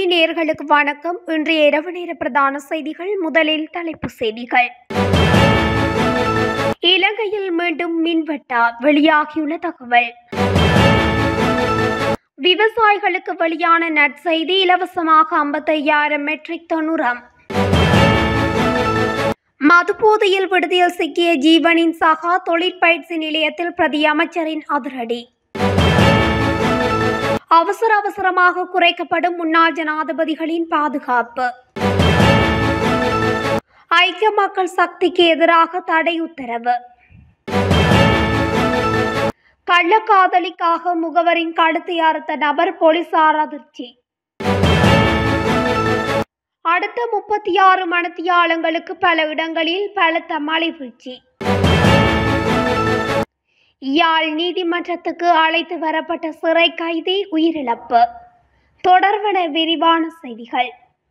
நேயர்களுக்கு வணக்கம். இன்றைய இரவு நேர பிரதான செய்திகள். முதலில் தலைப்புச் செய்திகள். இலங்கையில் மீண்டும் மின்வெட்டா வெளியாகியுள்ள தகவல். விவசாயிகளுக்கு வெளியான நற்செய்தி. இலவசமாக 55,000 மெட்ரிக் டன் உரம். மதுபோதையில் விடுதியில் சிக்கிய ஜீவனின் சகா. தொழிற்பயிற்சி நிலையத்தில் பிரதி அமைச்சரின் அதிரடி. அவசரமாக குறைக்கப்படும் முன்னாள் ஜனாதிபதிகளின் பாதுகாப்பு. ஐக்கிய மக்கள் சக்திக்கு எதிராக தடை உத்தரவு. கள்ளக்காதலிக்காக முகவரின் கழுத்தை அறுத்த நபர் போலீசார் அதிர்ச்சி. அடுத்த 36 மணித்தியாலங்களுக்கு பல இடங்களில் பலத்த மழை வீழ்ச்சி. யாழ் நீதிமன்றத்துக்கு அழைத்து வரப்பட்ட சிறை கைதி உயிரிழப்பு. தொடர்வன விரிவான செய்திகள்.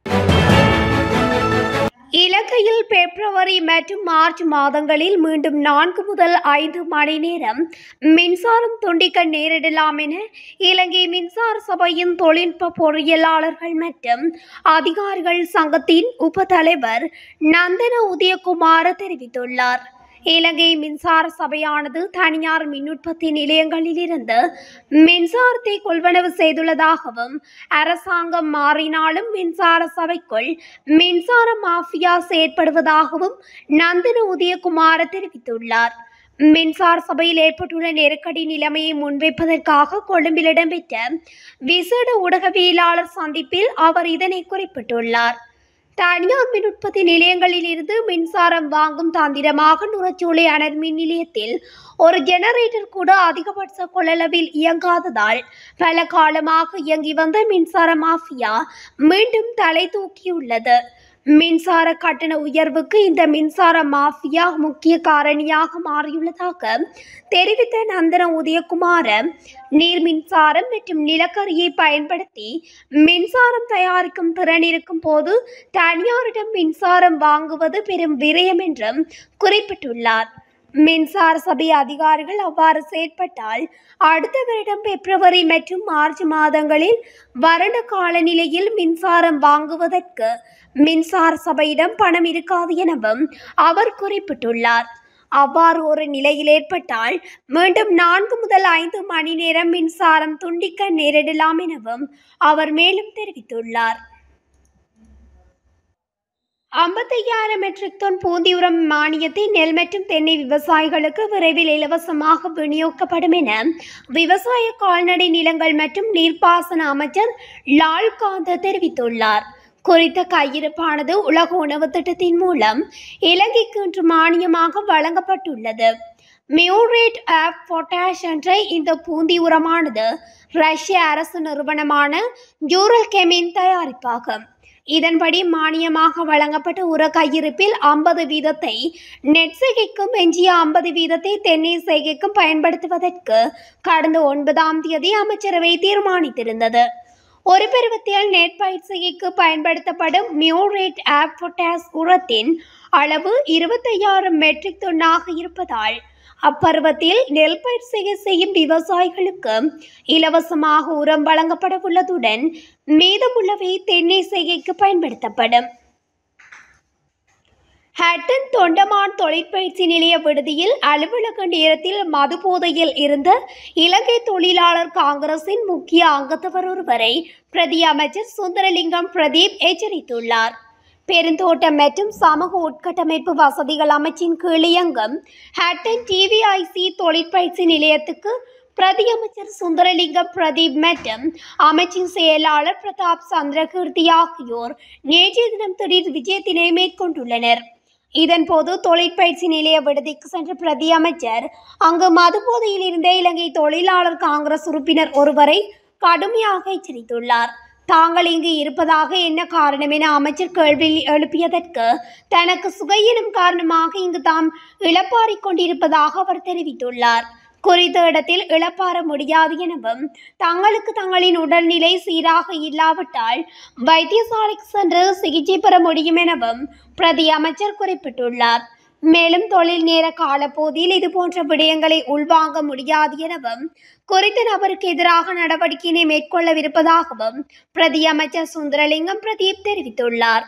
இலங்கையில் பிப்ரவரி மற்றும் மார்ச் மாதங்களில் மீண்டும் 4 முதல் 5 மணி நேரம் மின்சாரம் துண்டிக்க நேரிடலாம் என இலங்கை மின்சார சபையின் தொழில்நுட்ப பொறியியலாளர்கள் மற்றும் அதிகாரிகள் சங்கத்தின் உப தலைவர் நந்தன உதயகுமார தெரிவித்துள்ளார். இலங்கை மின்சார சபையானது தனியார் மின் உற்பத்தி நிலையங்களிலிருந்து மின்சாரத்தை கொள்வனவு செய்துள்ளதாகவும் அரசாங்கம் மாறினாலும் மின்சார சபைக்குள் மின்சார மாஃபியா செயற்படுவதாகவும் நந்தன உதயகுமார தெரிவித்துள்ளார். மின்சார சபையில் ஏற்பட்டுள்ள நெருக்கடி நிலைமையை முன்வைப்பதற்காக கொழும்பில் இடம்பெற்ற விசேட ஊடகவியலாளர் சந்திப்பில் அவர் இதனை குறிப்பிட்டுள்ளார். தனியார் மின் உற்பத்தி நிலையங்களில் இருந்து மின்சாரம் வாங்கும் தந்திரமாக நுரச்சோலை அனல் மின் நிலையத்தில் ஒரு ஜெனரேட்டர் கூட அதிகபட்ச கொள்ளளவில் இயங்காததால் பல காலமாக இயங்கி வந்த மின்சார மாஃபியா மீண்டும் தலை தூக்கியுள்ளது. மின்சார கட்டண உயர்வுக்கு இந்த மின்சார மாஃபியா முக்கிய காரணியாக மாறியுள்ளதாக தெரிவித்த நந்தன உதயகுமார, நீர் மின்சாரம் மற்றும் நிலக்கரியை பயன்படுத்தி மின்சாரம் தயாரிக்கும் திறன் இருக்கும் போது தனியாரிடம் மின்சாரம் வாங்குவது பெரும் விரயம் என்றும் குறிப்பிட்டுள்ளார். மின்சார சபை அதிகாரிகள் அவ்வாறு செயற்பட்டால் அடுத்த வருடம் பிப்ரவரி மற்றும் மார்ச் மாதங்களில் வறண்ட காலநிலையில் மின்சாரம் வாங்குவதற்கு மின்சார சபையிடம் பணம் இருக்காது எனவும் அவர் குறிப்பிட்டுள்ளார். அவ்வாறு ஒரு நிலையில் ஏற்பட்டால் மீண்டும் 4 முதல் 5 மணி நேரம் மின்சாரம் துண்டிக்க நேரிடலாம் எனவும் அவர் மேலும் தெரிவித்துள்ளார். 55,000 மெட்ரிக் டன் பூந்தி உரம் மானியத்தை நெல் மற்றும் தென்னை விவசாயிகளுக்கு விரைவில் இலவசமாக விநியோகிக்கப்படும் என விவசாய கால்நடை நிலங்கள் மற்றும் நீர்ப்பாசன அமைச்சர் லால்காந்த தெரிவித்துள்ளார். குறித்த கையிருப்பானது உலக உணவு திட்டத்தின் மூலம் இலங்கைக்கு இன்று மானியமாக வழங்கப்பட்டுள்ளது. மியூரேட் ஆஃப் பொட்டாஷ் என்ற இந்த பூந்தி உரமானது ரஷ்ய அரசு நிறுவனமான யூரல்கெமின் தயாரிப்பாகும். இதன்படி மானியமாக வழங்கப்பட்ட உர கையிருப்பில் 50% நெட் செய்கைக்கும் எஞ்சிய 50% தென்னை செய்கைக்கும் பயன்படுத்துவதற்கு கடந்த 9ஆம் தேதி அமைச்சரவை தீர்மானித்திருந்தது. ஒரு பருவத்தில் நெட் பயிர் செய்கைக்கு பயன்படுத்தப்படும் மியூரேட் ஆஃப் பொட்டாஷ் உரத்தின் அளவு 25,000 மெட்ரிக் டன்னாக இருப்பதால் அப்பருவத்தில் நெல் பயிர் செய்கை செய்யும் விவசாயிகளுக்கு இலவசமாக உரம் வழங்கப்பட உள்ளதுடன் மீதமுள்ளவை தென்னை செய்கைக்கு பயன்படுத்தப்படும். ஹட்டன் தொண்டமான் தொழிற்பயிற்சி நிலைய விடுதியில் அலுவலக நேரத்தில் மதுபோதையில் இருந்த இலங்கை தொழிலாளர் காங்கிரசின் முக்கிய அங்கத்தவர் ஒருவரை பிரதி அமைச்சர் சுந்தரலிங்கம் பிரதீப் எச்சரித்துள்ளார். பெருந்தோட்டம் மற்றும் சமூக உட்கட்டமைப்பு வசதிகள் அமைச்சின் கீழ் இயங்கும் ஹட்டன் டிவிஐசி தொழிற்பயிற்சி நிலையத்துக்கு பிரதி அமைச்சர் சுந்தரலிங்கம் பிரதீப் மற்றும் அமைச்சின் செயலாளர் பிரதாப் சந்திரகீர்த்தி ஆகியோர் நேற்றைய தினம் திடீர் விஜயத்தினை மேற்கொண்டுள்ளனர். இதன்போது தொழிற்பயிற்சி நிலைய விடுதிக்கு சென்ற பிரதி அமைச்சர் அங்கு மதுபோதையில் இருந்த இலங்கை தொழிலாளர் காங்கிரஸ் உறுப்பினர் ஒருவரை கடுமையாக எச்சரித்துள்ளார். தாங்கள் இங்கு இருப்பதாக என்ன காரணம் என அமைச்சர் கேள்வி எழுப்பியதற்கு தனக்கு சுகையினம் காரணமாக இங்கு தாம் இளப்பாறிக் கொண்டிருப்பதாக அவர் தெரிவித்துள்ளார். குறித்த இடத்தில் இழப்பாற முடியாது எனவும் தங்களுக்கு தங்களின் உடல்நிலை சீராக இல்லாவிட்டால் வைத்தியசாலைக்கு சென்று சிகிச்சை பெற முடியும் எனவும் பிரதி அமைச்சர் குறிப்பிட்டுள்ளார். மேலும் தொழில் நேர காலப்போதில் இதுபோன்ற விடயங்களை உள்வாங்க முடியாது எனவும் குறித்த நபருக்கு எதிராக நடவடிக்கையினை மேற்கொள்ளவிருப்பதாகவும் பிரதி அமைச்சர் சுந்தரலிங்கம் பிரதீப் தெரிவித்துள்ளார்.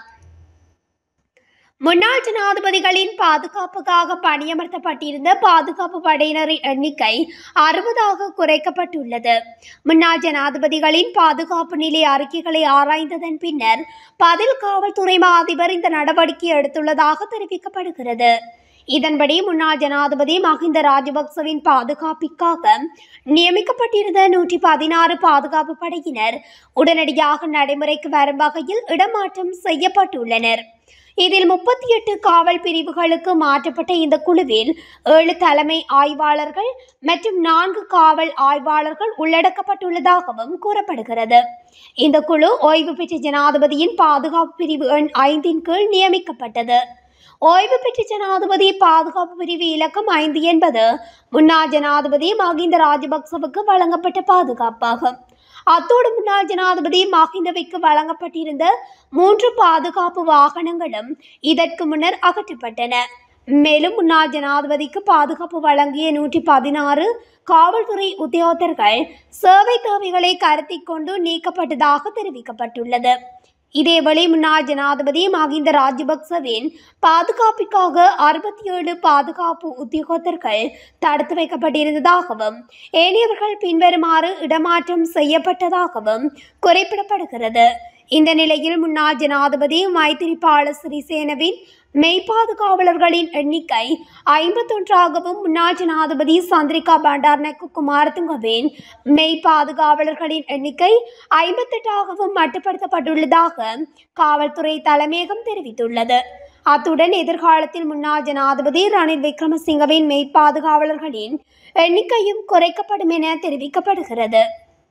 முன்னாள் ஜனாதிபதிகளின் பாதுகாப்புக்காக பணியமர்த்தப்பட்டிருந்த பாதுகாப்பு படையினரின் எண்ணிக்கை 60ஆக குறைக்கப்பட்டுள்ளது. முன்னாள் ஜனாதிபதிகளின் பாதுகாப்பு நிலை அறிக்கைகளை ஆராய்ந்ததன் பின்னர் பதில் காவல்துறை மா அதிபர் இந்த நடவடிக்கை எடுத்துள்ளதாக தெரிவிக்கப்படுகிறது. இதன்படி முன்னாள் ஜனாதிபதி மஹிந்த ராஜபக்சவின் பாதுகாப்பிற்காக நியமிக்கப்பட்டிருந்த 116 பாதுகாப்பு படையினர் உடனடியாக நடைமுறைக்கு வரும் வகையில் இடமாற்றம் செய்யப்பட்டுள்ளனர். இதில் 38 காவல் பிரிவுகளுக்கு மாற்றப்பட்ட இந்த குழுவில் 7 தலைமை ஆய்வாளர்கள் மற்றும் 4 காவல் ஆய்வாளர்கள் உள்ளடக்கப்பட்டுள்ளதாகவும் கூறப்படுகிறது. இந்த குழு ஓய்வு பெற்ற ஜனாதிபதியின் பாதுகாப்பு பிரிவு எண் 5 கீழ் நியமிக்கப்பட்டது. ஓய்வு பெற்ற ஜனாதிபதி பாதுகாப்பு பிரிவு இலக்கம் 5 என்பது முன்னாள் ஜனாதிபதி மஹிந்த ராஜபக்சவுக்கு வழங்கப்பட்ட பாதுகாப்பாகும். அத்தோடு முன்னாள் ஜனாதிபதி மஹிந்தவிற்கு வழங்கப்பட்டிருந்த 3 பாதுகாப்பு வாகனங்களும் இதற்கு முன்னர் அகற்றப்பட்டன. மேலும் முன்னாள் ஜனாதிபதிக்கு பாதுகாப்பு வழங்கிய 116 காவல்துறை உத்தியோகத்தர்கள் சேவை தேவைகளை கருத்தில் கொண்டு நீக்கப்பட்டதாக தெரிவிக்கப்பட்டுள்ளது. இதேவேளை முன்னாள் ஜனாதிபதி மஹிந்த ராஜபக்சவின் பாதுகாப்பிற்காக 67 பாதுகாப்பு உத்தியோகத்தர்கள் தடுத்து வைக்கப்பட்டிருந்ததாகவும் ஏனையவர்கள் பின்வருமாறு இடமாற்றம் செய்யப்பட்டதாகவும் குறிப்பிடப்படுகிறது. இந்த நிலையில் முன்னாள் ஜனாதிபதி மைத்திரிபால சிறிசேனவின் மெய்பாதுகாவலர்களின் எண்ணிக்கை 51ஆகவும் முன்னாள் ஜனாதிபதி சந்திரிகா பண்டாரநாயக்க குமாரதுங்கவின் மெய்பாதுகாவலர்களின் எண்ணிக்கை 58ஆகவும் மட்டுப்படுத்தப்பட்டுள்ளதாக காவல்துறை தலைமையகம் தெரிவித்துள்ளது. அத்துடன் எதிர்காலத்தில் முன்னாள் ஜனாதிபதி ரணில் விக்ரமசிங்கவின் மெய்பாதுகாவலர்களின் எண்ணிக்கையும் குறைக்கப்படும் என தெரிவிக்கப்படுகிறது.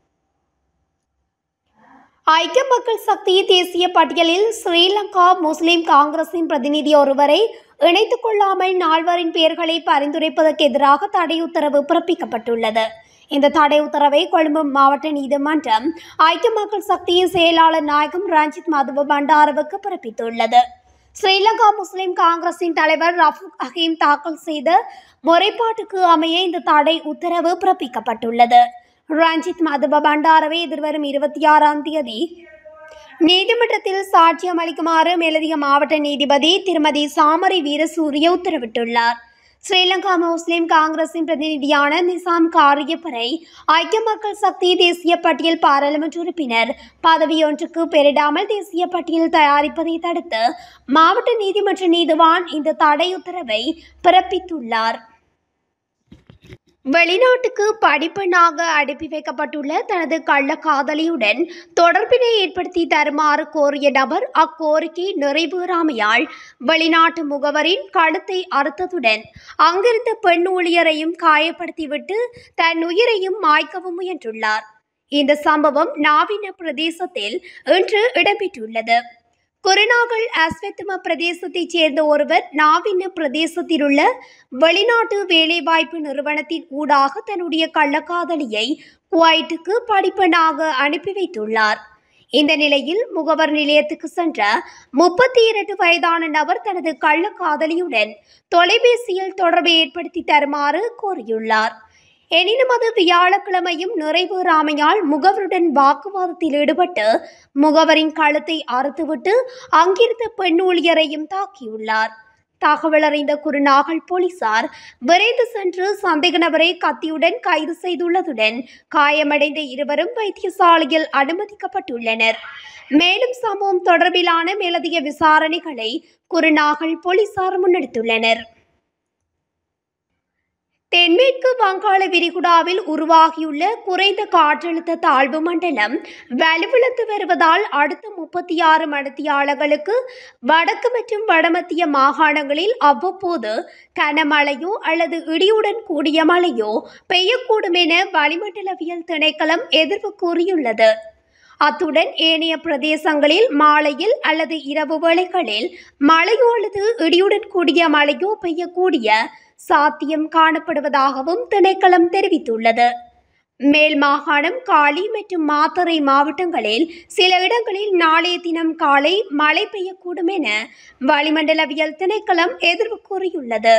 ஐக்கிய மக்கள் சக்தி தேசிய பட்டியலில் ஸ்ரீலங்கா முஸ்லிம் காங்கிரசின் பிரதிநிதி ஒருவரை இணைத்துக் கொள்ளாமல் 4 பெயர்களை பரிந்துரைப்பதற்கு எதிராக தடை உத்தரவு பிறப்பிக்கப்பட்டுள்ளது. இந்த தடை உத்தரவை கொழும்பு மாவட்ட நீதிமன்றம் ஐக்கிய மக்கள் சக்தியின் செயலாளர் நாயகம் ரஞ்சித் மதுப பண்டாரவுக்கு பிறப்பித்துள்ளது. ஸ்ரீலங்கா முஸ்லிம் காங்கிரசின் தலைவர் ரஃபூக் ஹக்கீம் தாக்கல் செய்த முறைப்பாட்டுக்கு அமைய இந்த தடை உத்தரவு பிறப்பிக்கப்பட்டுள்ளது. ரஞ்சித் மதுப பண்டாரவை எதிர்வரும் 26ஆம் தேதி நீதிமன்றத்தில் சாட்சியம் அளிக்குமாறு மேலதிக மாவட்ட நீதிபதி திருமதி சாமரி வீரசூரிய உத்தரவிட்டுள்ளார். ஸ்ரீலங்கா முஸ்லிம் காங்கிரசின் பிரதிநிதியான நிசாம் காரியப்பரை ஐக்கிய மக்கள் சக்தி தேசிய பட்டியல் பாராளுமன்ற உறுப்பினர் பதவியொன்றுக்கு பெயரிடாமல் தேசிய பட்டியல் தயாரிப்பதை தடுத்து மாவட்ட நீதிமன்ற நீதிவான் இந்த தடை உத்தரவை பிறப்பித்துள்ளார். வெளிநாட்டுக்கு படிப்பெண்ணாக அனுப்பி வைக்கப்பட்டுள்ள தனது கள்ளக்காதலியுடன் தொடர்பினை ஏற்படுத்தி தருமாறு கோரிய நபர் அக்கோரிக்கை நிறைவேறாமையால் வெளிநாட்டு முகவரின் கழுத்தை அறுத்ததுடன் அங்கிருந்த பெண் ஊழியரையும் காயப்படுத்திவிட்டு தன் உயிரையும் மாய்க்கவும் முயன்றுள்ளார். இந்த சம்பவம் நாவின பிரதேசத்தில் இன்று இடம்பெற்றுள்ளது. குருநாகல் அஸ்வத்தும பிரதேசத்தைச் சேர்ந்த ஒருவர் நாவின பிரதேசத்தில் உள்ள வெளிநாட்டு வேலைவாய்ப்பு நிறுவனத்தின் ஊடாக தன்னுடைய கள்ளக்காதலியை குவைட்டுக்கு படிப்பெண்ணாக அனுப்பி வைத்துள்ளார். இந்த நிலையில் முகவர் நிலையத்துக்கு சென்ற 32 வயதான நபர் தனது கள்ளக்காதலியுடன் தொலைபேசியில் தொடர்பை ஏற்படுத்தி தருமாறு கோரியுள்ளார். எனினும் அது வியாழக்கிழமையும் நிறைவேறாமையால் முகவருடன் வாக்குவாதத்தில் ஈடுபட்டு முகவரின் கழுத்தை அறுத்துவிட்டு அங்கிருந்த பெண் ஊழியரையும் தாக்கியுள்ளார். தகவல் அறிந்த குருநாகல் போலீசார் விரைந்து சென்று சந்தேக நபரை கத்தியுடன் கைது செய்துள்ளதுடன் காயமடைந்த இருவரும் வைத்தியசாலையில் அனுமதிக்கப்பட்டுள்ளனர். மேலும் சம்பவம் தொடர்பிலான மேலதிக விசாரணைகளை குருநாகல் போலீசார் முன்னெடுத்துள்ளனர். தென்மேற்கு வங்காள விரிகுடாவில் உருவாகியுள்ள குறைந்த காற்றழுத்த தாழ்வு மண்டலம் வலுவிழந்து வருவதால் அடுத்த 36 மணித்தியாலங்களுக்கு வடக்கு மற்றும் வடமத்திய மாகாணங்களில் அவ்வப்போது கனமழையோ அல்லது இடியுடன் கூடிய மழையோ பெய்யக்கூடும் என வளிமண்டலவியல் திணைக்களம் எதிர்வு கூறியுள்ளது. அத்துடன் ஏனைய பிரதேசங்களில் மாலையில் அல்லது இரவு வேளைகளில் மழையோ அல்லது இடியுடன் கூடிய மழையோ பெய்யக்கூடிய சாத்தியம் காணப்படுவதாகவும் திணைக்களம் தெரிவித்துள்ளது. மேல் மாகாணம், காலி மற்றும் மாத்தறை மாவட்டங்களில் சில இடங்களில் நாளைய தினம் காலை மழை பெய்யக்கூடும் என வளிமண்டலவியல் திணைக்களம் எதிர்வு கூறியுள்ளது.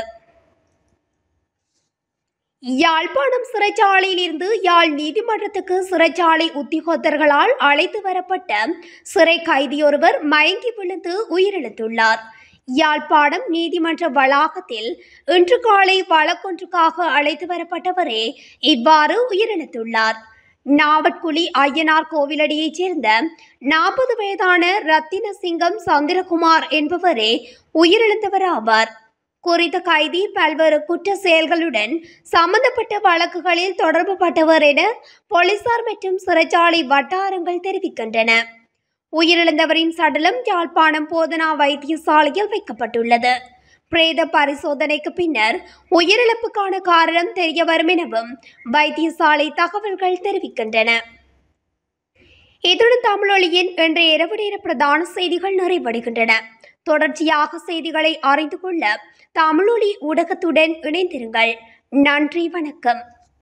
யாழ்ப்பாணம் சிறைச்சாலையில் இருந்து யாழ் நீதிமன்றத்துக்கு சிறைச்சாலை உத்தியோகத்தர்களால் அழைத்து வரப்பட்ட சிறை கைதியொருவர் மயங்கி விழுந்து உயிரிழந்துள்ளார். யாழ்ப்பாணம் நீதிமன்ற வளாகத்தில் இன்று காலை வழக்கொன்றுக்காக அழைத்து வரப்பட்டவரே இவ்வாறு உயிரிழந்துள்ளார். நாவட்குழி ஐயனார் கோவிலடியைச் சேர்ந்த 40 வயதான ரத்தினசிங்கம் சந்திரகுமார் என்பவரே உயிரிழந்தவர் ஆவார். குறித்த கைதி பல்வேறு குற்ற செயல்களுடன் சம்பந்தப்பட்ட வழக்குகளில் தொடர்புபட்டவர் என போலீசார் மற்றும் சிறைச்சாலை வட்டாரங்கள் தெரிவிக்கின்றன. உயிரிழந்தவரின் சடலம் யாழ்ப்பாணம் போதனா வைத்தியசாலையில் வைக்கப்பட்டுள்ளது. பிரேத பரிசோதனைக்கு பின்னர் உயிரிழப்புக்கான காரணம் தெரிய வரும் எனவும் வைத்தியசாலை தகவல்கள் தெரிவிக்கின்றன. இத்துடன் தமிழொலியின் இன்றைய இரவு நேர பிரதான செய்திகள் நிறைவடைகின்றன. தொடர்ச்சியாக செய்திகளை அறிந்து கொள்ள தமிழொலி ஊடகத்துடன் இணைந்திருங்கள். நன்றி, வணக்கம்.